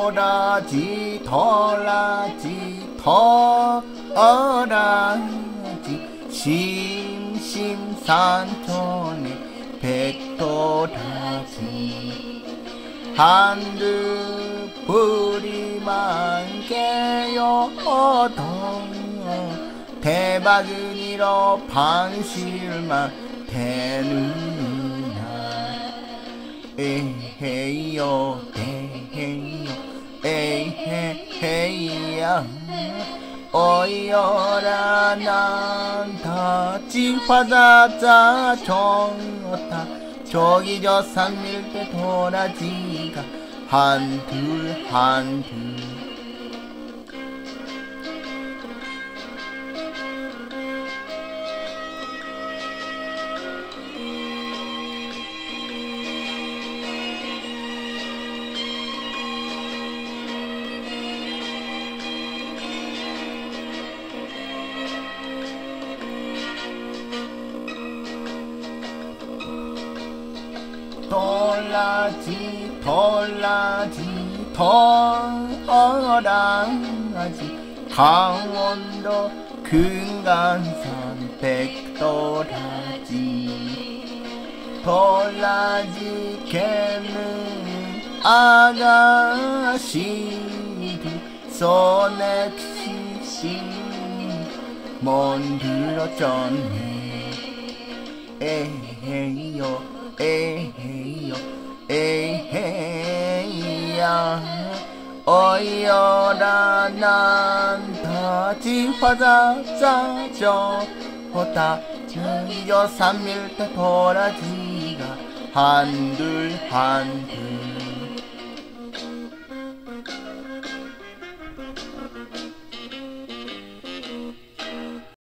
도라지 덜라지 덜라지 심심산천의 백도라지 한두 뿌리만 깨어도 대박은 이러 반실만 되느냐 에헤이요 에헤이요 에헤이야 어이여라 난다 지화자자 정었다 저기 저 산 밀대 도라지가 한둘 한둘 덜라지 덜라지 덜라지 강원도 금강산 백도라지 덜라지 개는 아가씨들 소넥시시 먼들어졌네 에헤이요 에헤이요 에헤이야 어이여라 난다 지화자자 저다 저기 저 산밀대 도라지가 한둘 한둘